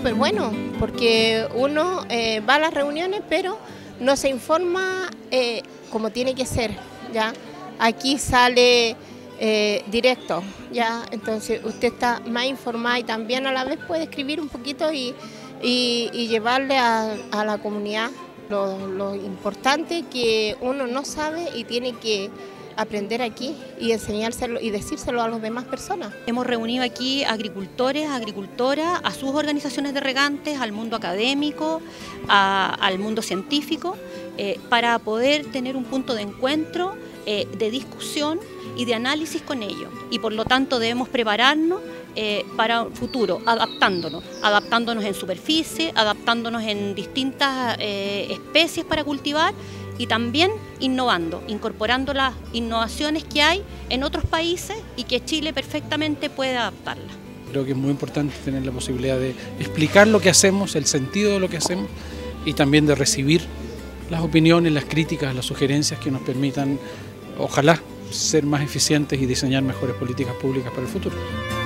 súper bueno, porque uno va a las reuniones, pero no se informa como tiene que ser, ¿ya? Aquí sale directo, ¿ya? Entonces usted está más informada y también a la vez puede escribir un poquito y llevarle a la comunidad lo importante que uno no sabe y tiene que aprender aquí y enseñárselo y decírselo a las demás personas. Hemos reunido aquí agricultores, agricultoras, a sus organizaciones de regantes, al mundo académico, al mundo científico, para poder tener un punto de encuentro, de discusión y de análisis con ellos. Y por lo tanto debemos prepararnos para un futuro, adaptándonos en superficie, adaptándonos en distintas especies para cultivar, y también innovando, incorporando las innovaciones que hay en otros países y que Chile perfectamente puede adaptarlas. Creo que es muy importante tener la posibilidad de explicar lo que hacemos, el sentido de lo que hacemos y también de recibir las opiniones, las críticas, las sugerencias que nos permitan, ojalá, ser más eficientes y diseñar mejores políticas públicas para el futuro.